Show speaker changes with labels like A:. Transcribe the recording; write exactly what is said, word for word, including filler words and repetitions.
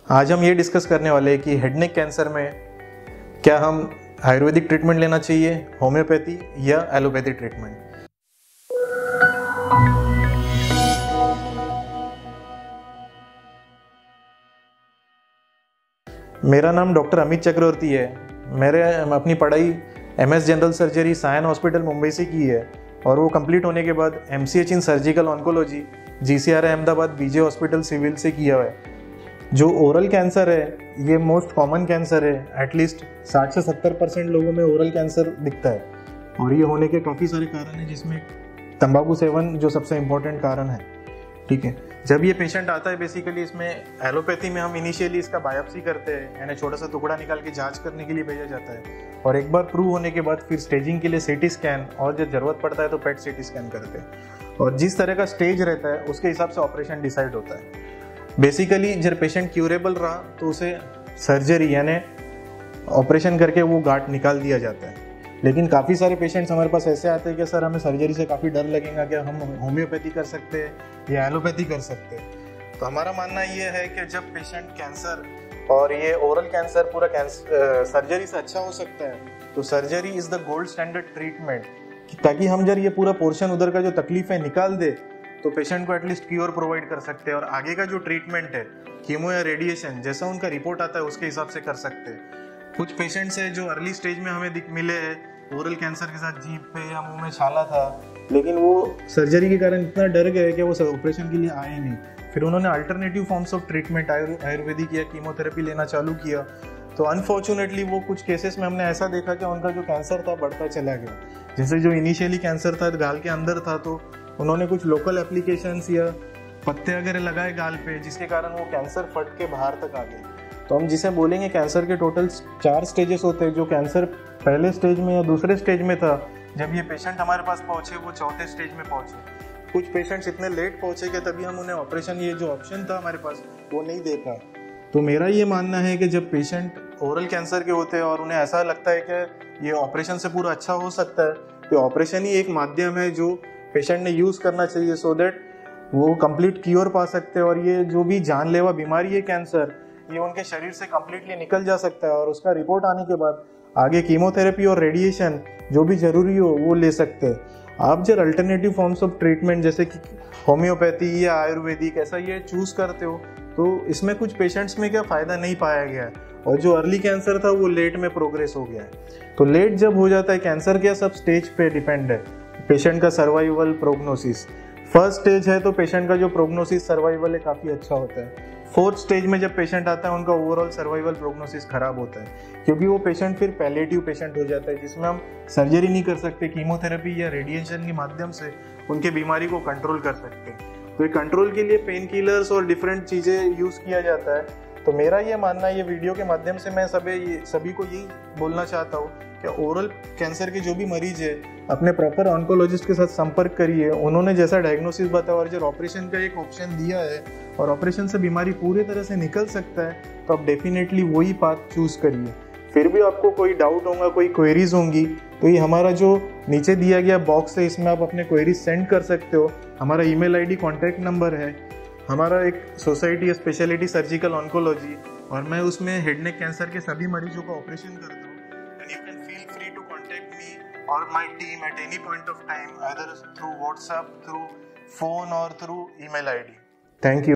A: आज हम ये डिस्कस करने वाले हैं कि हेड नेक कैंसर में क्या हम आयुर्वेदिक ट्रीटमेंट लेना चाहिए, होम्योपैथी या एलोपैथी ट्रीटमेंट। मेरा नाम डॉक्टर अमित चक्रवर्ती है। मेरे अपनी पढ़ाई M S general surgery Sion hospital Mumbai से की है और वो कंप्लीट होने के बाद M C H in surgical oncology G C R Ahmedabad B J hospital civil से किया हुआ है। जो ओरल कैंसर है ये मोस्ट कॉमन कैंसर है। एटलीस्ट साठ से सत्तर परसेंट लोगों में ओरल कैंसर दिखता है और ये होने के काफ़ी सारे कारण हैं, जिसमें तंबाकू सेवन जो सबसे इम्पोर्टेंट कारण है। ठीक है, जब ये पेशेंट आता है बेसिकली इसमें एलोपैथी में हम इनिशियली इसका बायोप्सी करते हैं, यानी छोटा सा टुकड़ा निकाल के जांच करने के लिए भेजा जाता है और एक बार प्रूव होने के बाद फिर स्टेजिंग के लिए सीटी स्कैन और जब जरूरत पड़ता है तो पेट सीटी स्कैन करते हैं और जिस तरह का स्टेज रहता है उसके हिसाब से ऑपरेशन डिसाइड होता है। बेसिकली जब पेशेंट क्यूरेबल रहा तो उसे सर्जरी यानी ऑपरेशन करके वो गांठ निकाल दिया जाता है। लेकिन काफ़ी सारे पेशेंट्स हमारे पास ऐसे आते हैं कि सर हमें सर्जरी से काफ़ी डर लगेगा, कि हम होम्योपैथी कर सकते हैं या एलोपैथी कर सकते हैं। तो हमारा मानना ये है कि जब पेशेंट कैंसर और ये ओरल कैंसर पूरा कैंसर सर्जरी से अच्छा हो सकता है तो surgery is the gold standard treatment, ताकि हम जब ये पूरा पोर्शन उधर का जो तकलीफ है निकाल दे तो पेशेंट को एटलीस्ट क्योर प्रोवाइड कर सकते हैं और आगे का जो ट्रीटमेंट है कीमो या रेडिएशन जैसा उनका रिपोर्ट आता है उसके हिसाब से कर सकते हैं। कुछ पेशेंट्स है जो अर्ली स्टेज में हमें मिले हैं ओरल कैंसर के साथ जीभ पे या मुंह में छाला था, लेकिन वो सर्जरी के कारण इतना डर गए कि वो ऑपरेशन के लिए आए नहीं। फिर उन्होंने alternative forms of treatment Ayurvedic या कीमोथेरेपी लेना चालू किया। तो अनफॉर्चुनेटली वो कुछ केसेस में हमने ऐसा देखा कि उनका जो कैंसर था बढ़ता चला गया। जैसे जो इनिशियली कैंसर था गाल के अंदर था तो उन्होंने कुछ लोकल एप्लीकेशंस या पत्ते वगैरह लगाए गाल पे, जिसके कारण वो कैंसर फट के बाहर तक आ गए। तो हम जिसे बोलेंगे कैंसर के टोटल चार स्टेजेस होते हैं। जो कैंसर पहले स्टेज में या दूसरे स्टेज में था जब ये पेशेंट हमारे पास पहुंचे वो चौथे स्टेज में पहुंचे। कुछ पेशेंट्स इतने लेट पहुंचे कि तभी हम उन्हें ऑपरेशन ये जो ऑप्शन था हमारे पास वो नहीं दे पाए। तो मेरा ये मानना है कि जब पेशेंट ओरल कैंसर के होते हैं और उन्हें ऐसा लगता है कि ये ऑपरेशन से पूरा अच्छा हो सकता है तो ऑपरेशन ही एक माध्यम है जो पेशेंट ने यूज़ करना चाहिए सो दैट वो कंप्लीट क्योर पा सकते हैं और ये जो भी जानलेवा बीमारी है कैंसर ये उनके शरीर से कंप्लीटली निकल जा सकता है और उसका रिपोर्ट आने के बाद आगे कीमोथेरेपी और रेडिएशन जो भी ज़रूरी हो वो ले सकते हैं। आप जब अल्टरनेटिव फॉर्म्स ऑफ ट्रीटमेंट जैसे कि होम्योपैथी या आयुर्वेदिक ऐसा ये चूज़ करते हो तो इसमें कुछ पेशेंट्स में क्या फ़ायदा नहीं पाया गया है और जो अर्ली कैंसर था वो लेट में प्रोग्रेस हो गया है। तो लेट जब हो जाता है कैंसर क्या सब स्टेज पे डिपेंड है पेशेंट का सर्वाइवल प्रोग्नोसिस। फर्स्ट स्टेज है तो पेशेंट का जो प्रोग्नोसिस सर्वाइवल है काफ़ी अच्छा होता है। फोर्थ स्टेज में जब पेशेंट आता है उनका ओवरऑल सर्वाइवल प्रोग्नोसिस खराब होता है क्योंकि वो पेशेंट फिर पैलिएटिव पेशेंट हो जाता है जिसमें हम सर्जरी नहीं कर सकते, कीमोथेरेपी या रेडिएशन के माध्यम से उनके बीमारी को कंट्रोल कर सकते हैं। तो कंट्रोल के लिए पेन किलर्स और डिफरेंट चीज़ें यूज़ किया जाता है। तो मेरा ये मानना है ये वीडियो के माध्यम से मैं सभी सभी को यही बोलना चाहता हूँ कि ओरल कैंसर के जो भी मरीज है अपने प्रॉपर ऑन्कोलॉजिस्ट के साथ संपर्क करिए। उन्होंने जैसा डायग्नोसिस बताया और जब ऑपरेशन का एक ऑप्शन दिया है और ऑपरेशन से बीमारी पूरी तरह से निकल सकता है तो आप डेफिनेटली वही पाथ चूज़ करिए। फिर भी आपको कोई डाउट होगा, कोई क्वेरीज होंगी तो ये हमारा जो नीचे दिया गया बॉक्स है इसमें आप अपने क्वेरीज सेंड कर सकते हो। हमारा ईमेल आईडी कॉन्टैक्ट नंबर है। हमारा एक सोसाइटी है स्पेशलिटी सर्जिकल ऑन्कोलॉजी और मैं उसमें हेड नेक कैंसर के सभी मरीजों का ऑपरेशन करता हूँ। And you can feel free to contact me or my team at any point of time, either through WhatsApp, through phone or through email ID. Thank you.